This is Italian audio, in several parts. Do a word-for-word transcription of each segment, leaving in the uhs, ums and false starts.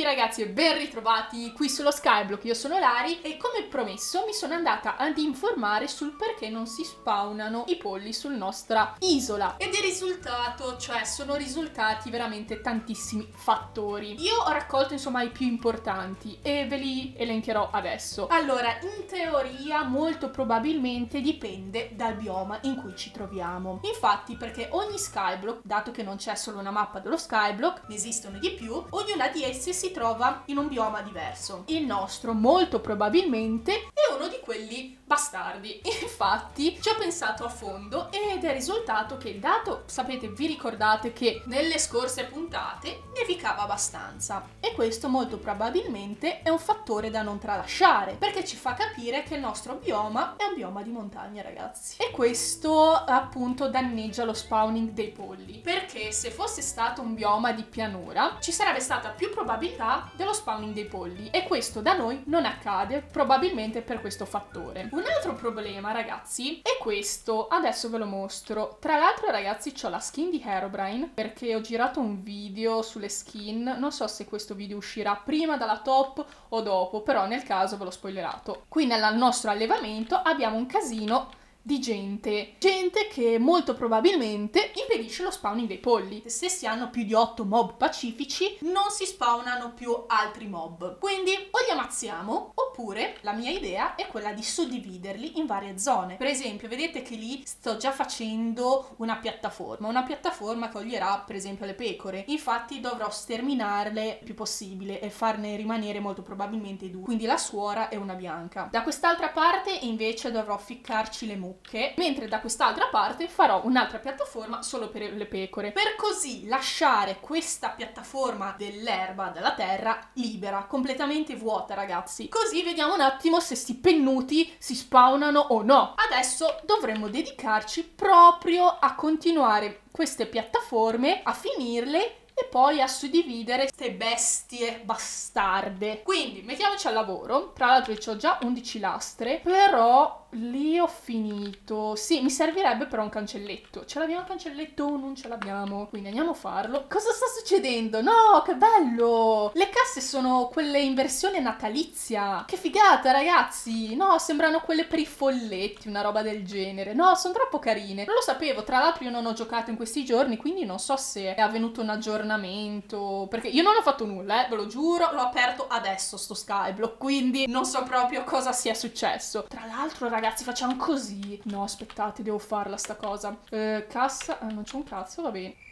ragazzi e ben ritrovati qui sullo Skyblock, io sono Lari e come promesso mi sono andata ad informare sul perché non si spawnano i polli sulla nostra isola. Ed il risultato, cioè sono risultati veramente tantissimi fattori. Io ho raccolto insomma i più importanti e ve li elencherò adesso. Allora, in teoria molto probabilmente dipende dal bioma in cui ci troviamo. Infatti, perché ogni Skyblock, dato che non c'è solo una mappa dello Skyblock, ne esistono di più, ognuna di esse si trova in un bioma diverso. Il nostro molto probabilmente è uno di quelli bastardi. Infatti ci ho pensato a fondo ed è risultato che, dato, sapete, vi ricordate che nelle scorse puntate nevicava abbastanza, e questo molto probabilmente è un fattore da non tralasciare, perché ci fa capire che il nostro bioma è un bioma di montagna, ragazzi. E questo appunto danneggia lo spawning dei polli, perché se fosse stato un bioma di pianura ci sarebbe stata più probabilità dello spawning dei polli, e questo da noi non accade, probabilmente per questo fattore. Un altro problema, ragazzi, è questo, adesso ve lo mostro. Tra l'altro, ragazzi, c'ho la skin di Herobrine perché ho girato un video sulle skin, non so se questo video uscirà prima dalla top o dopo, però nel caso ve l'ho spoilerato. Qui nel nostro allevamento abbiamo un casino di gente, gente che molto probabilmente impedisce lo spawning dei polli. Se si hanno più di otto mob pacifici non si spawnano più altri mob, quindi o li ammazziamo oppure la mia idea è quella di suddividerli in varie zone. Per esempio, vedete che lì sto già facendo una piattaforma, una piattaforma che toglierà per esempio le pecore, infatti dovrò sterminarle il più possibile e farne rimanere molto probabilmente due, quindi la suora e una bianca. Da quest'altra parte invece dovrò ficcarci le mucche, mentre da quest'altra parte farò un'altra piattaforma solo per le pecore, per così lasciare questa piattaforma dell'erba, della terra, libera, completamente vuota, ragazzi. Così vediamo un attimo se sti pennuti si spawnano o no. Adesso dovremmo dedicarci proprio a continuare queste piattaforme, a finirle e poi a suddividere queste bestie bastarde. Quindi mettiamoci al lavoro. Tra l'altro io ho già undici lastre, però lì ho finito. Sì, mi servirebbe però un cancelletto. Ce l'abbiamo un cancelletto o non ce l'abbiamo? Quindi andiamo a farlo. Cosa sta succedendo? No, che bello! Le casse sono quelle in versione natalizia. Che figata, ragazzi! No, sembrano quelle per i folletti, una roba del genere. No, sono troppo carine. Non lo sapevo. Tra l'altro io non ho giocato in questi giorni, quindi non so se è avvenuto un aggiornamento, perché io non ho fatto nulla, eh, ve lo giuro. L'ho aperto adesso sto Skyblock, quindi non so proprio cosa sia successo. Tra l'altro, ragazzi, Ragazzi, facciamo così. No, aspettate, devo farla sta cosa. Eh, cassa... Ah, non c'è un cazzo, va bene.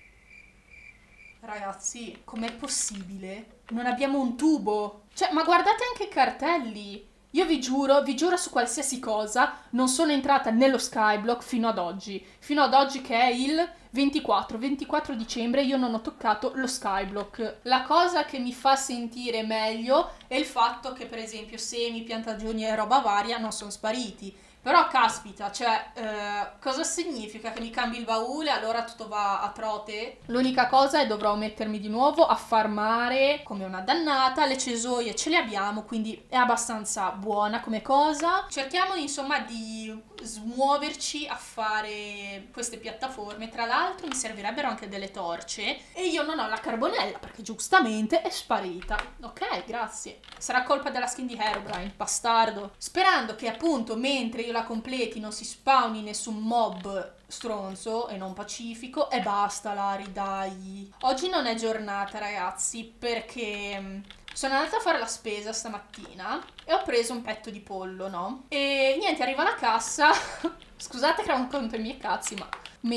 Ragazzi, com'è possibile? Non abbiamo un tubo. Cioè, ma guardate anche i cartelli. Io vi giuro, vi giuro su qualsiasi cosa, non sono entrata nello Skyblock fino ad oggi. Fino ad oggi che è il ventiquattro dicembre io non ho toccato lo Skyblock. La cosa che mi fa sentire meglio è il fatto che, per esempio, semi, piantagioni e roba varia non sono spariti. Però caspita, cioè, eh, cosa significa? Che mi cambi il baule e allora tutto va a trote? L'unica cosa è dovrò mettermi di nuovo a farmare come una dannata. Le cesoie ce le abbiamo, quindi è abbastanza buona come cosa. Cerchiamo insomma di smuoverci a fare queste piattaforme. Tra l'altro mi servirebbero anche delle torce e io non ho la carbonella perché giustamente è sparita. Ok, grazie. Sarà colpa della skin di Herobrine, bastardo. Sperando che appunto mentre io la completi non si spawni nessun mob stronzo e non pacifico. E basta, Lari, dai. Oggi non è giornata, ragazzi, perché sono andata a fare la spesa stamattina e ho preso un petto di pollo, no? E niente, arriva la cassa. Scusate che racconto i miei cazzi, ma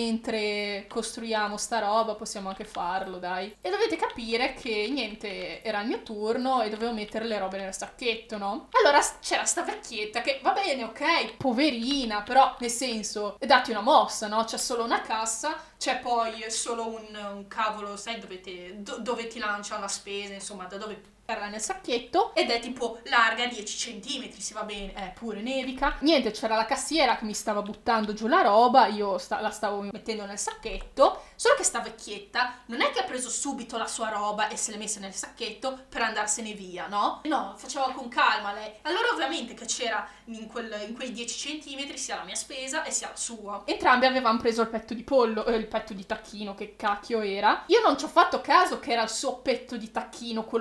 mentre costruiamo sta roba possiamo anche farlo, dai. E dovete capire che, niente, era il mio turno e dovevo mettere le robe nel sacchetto, no? Allora c'era sta vecchietta che, va bene, ok, poverina, però, nel senso, datti una mossa, no? C'è solo una cassa, c'è poi solo un, un cavolo, sai, dove, do, dove ti lanciano la spesa, insomma, da dove nel sacchetto, ed è tipo larga dieci centimetri, se va bene, eh, pure nevica. Niente, c'era la cassiera che mi stava buttando giù la roba, io sta la stavo mettendo nel sacchetto, solo che sta vecchietta non è che ha preso subito la sua roba e se l'è messa nel sacchetto per andarsene via, no? No, faceva con calma lei. Allora ovviamente che c'era in, quel, in quei dieci centimetri sia la mia spesa e sia la sua. Entrambi avevamo preso il petto di pollo, eh, il petto di tacchino, che cacchio era. Io non ci ho fatto caso che era il suo petto di tacchino quello che io ho preso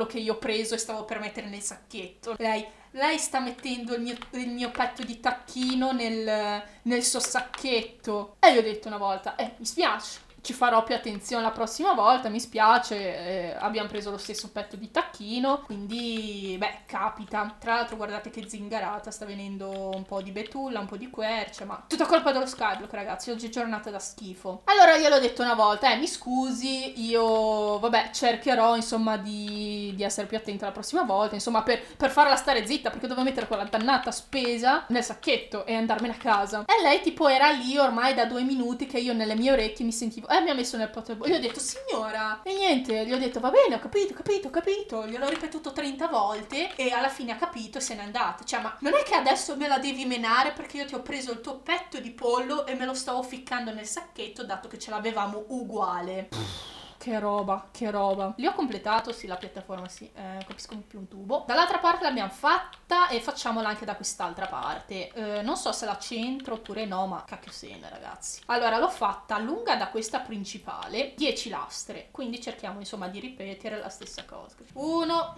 preso e stavo per mettere nel sacchetto. Lei, lei sta mettendo il mio, il mio petto di tacchino nel, nel suo sacchetto. E io ho detto una volta, eh, mi spiace. Ci farò più attenzione la prossima volta, mi spiace, eh, abbiamo preso lo stesso petto di tacchino, quindi, beh, capita. Tra l'altro guardate che zingarata, sta venendo un po' di betulla, un po' di quercia, ma tutta colpa dello Skyblock, ragazzi, oggi è giornata da schifo. Allora gliel'ho detto una volta, eh, mi scusi, io, vabbè, cercherò, insomma, di, di essere più attenta la prossima volta, insomma, per, per farla stare zitta, perché dovevo mettere quella dannata spesa nel sacchetto e andarmene a casa. E lei, tipo, era lì ormai da due minuti che io nelle mie orecchie mi sentivo... E mi ha messo nel potable. Gli ho detto, signora, e niente, gli ho detto, va bene, ho capito, ho capito, ho capito. Gliel'ho ripetuto trenta volte e alla fine ha capito e se n'è andata. Cioè, ma non è che adesso me la devi menare perché io ti ho preso il tuo petto di pollo e me lo stavo ficcando nel sacchetto, dato che ce l'avevamo uguale. Che roba, che roba. Li ho completato, sì, la piattaforma, sì, eh, capisco più un tubo. Dall'altra parte l'abbiamo fatta e facciamola anche da quest'altra parte. Eh, non so se la centro oppure no, ma cacchio se ne, ragazzi. Allora, l'ho fatta lunga da questa principale, dieci lastre. Quindi cerchiamo, insomma, di ripetere la stessa cosa. uno,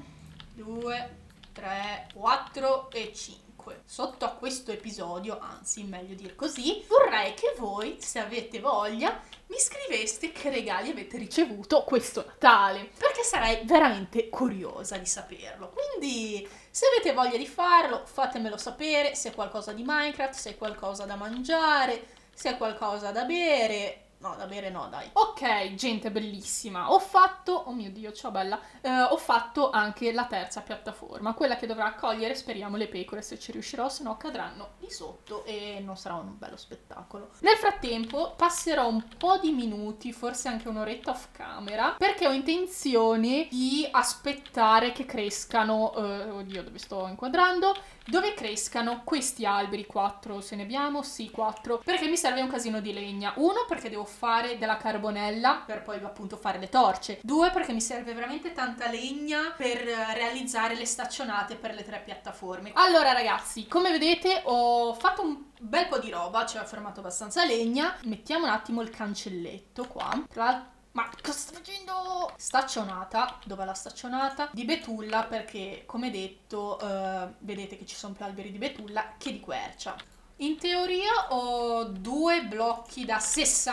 due, tre, quattro e cinque. Sotto a questo episodio, anzi meglio dir così, vorrei che voi, se avete voglia, mi scriveste che regali avete ricevuto questo Natale, perché sarei veramente curiosa di saperlo. Quindi se avete voglia di farlo, fatemelo sapere, se è qualcosa di Minecraft, se è qualcosa da mangiare, se è qualcosa da bere. No, da bere no, dai. Ok, gente bellissima. Ho fatto, oh mio Dio, ciao bella, eh, ho fatto anche la terza piattaforma, quella che dovrà accogliere, speriamo, le pecore, se ci riuscirò, se no cadranno di sotto e non sarà un bello spettacolo. Nel frattempo passerò un po' di minuti, forse anche un'oretta off camera, perché ho intenzione di aspettare che crescano, eh, oddio, dove sto inquadrando, dove crescano questi alberi. Quattro se ne abbiamo, sì, quattro, perché mi serve un casino di legna. Uno, perché devo fare della carbonella per poi appunto fare le torce. Due, perché mi serve veramente tanta legna per realizzare le staccionate per le tre piattaforme. Allora ragazzi, come vedete ho fatto un bel po' di roba, ci ho fermato abbastanza legna. Mettiamo un attimo il cancelletto qua. Tra l'altro, ma cosa sto facendo? Staccionata, dov'è la staccionata? Di betulla, perché come detto eh, vedete che ci sono più alberi di betulla che di quercia. In teoria ho due blocchi da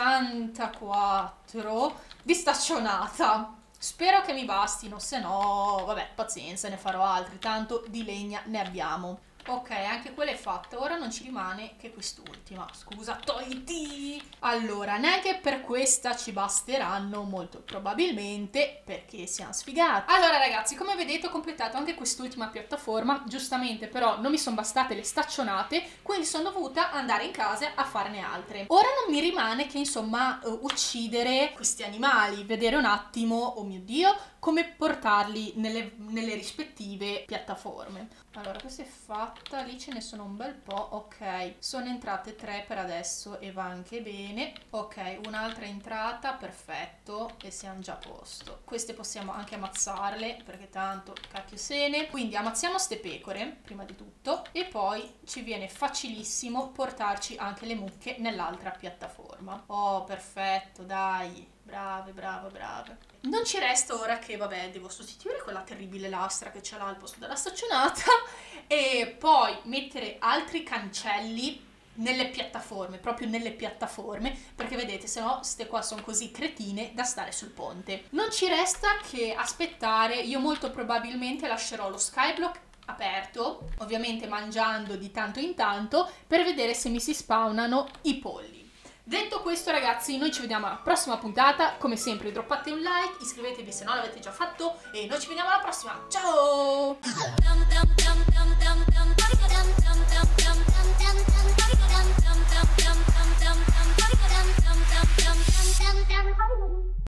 sessantaquattro di staccionata. Spero che mi bastino, se no, vabbè, pazienza, ne farò altri, tanto di legna ne abbiamo. Ok, anche quella è fatta, ora non ci rimane che quest'ultima. Scusa, togliti! Allora, neanche per questa ci basteranno, molto probabilmente, perché siamo sfigati. Allora ragazzi, come vedete ho completato anche quest'ultima piattaforma, giustamente però non mi sono bastate le staccionate, quindi sono dovuta andare in casa a farne altre. Ora non mi rimane che insomma uh, uccidere questi animali, vedere un attimo, oh mio Dio, come portarli nelle, nelle rispettive piattaforme. Allora, questa è fatta, lì ce ne sono un bel po', ok, sono entrate tre per adesso e va anche bene. Ok, un'altra entrata, perfetto, e siamo già a posto. Queste possiamo anche ammazzarle, perché tanto cacchio se ne. Quindi ammazziamo ste pecore, prima di tutto, e poi ci viene facilissimo portarci anche le mucche nell'altra piattaforma. Oh, perfetto, dai. Brave, brave, brave. Non ci resta ora che, vabbè, devo sostituire quella terribile lastra che c'è là al posto della staccionata e poi mettere altri cancelli nelle piattaforme, proprio nelle piattaforme, perché vedete, se no ste qua sono così cretine da stare sul ponte. Non ci resta che aspettare, io molto probabilmente lascerò lo skyblock aperto, ovviamente mangiando di tanto in tanto, per vedere se mi si spawnano i polli. Detto questo ragazzi, noi ci vediamo alla prossima puntata, come sempre droppate un like, iscrivetevi se non l'avete già fatto e noi ci vediamo alla prossima, ciao!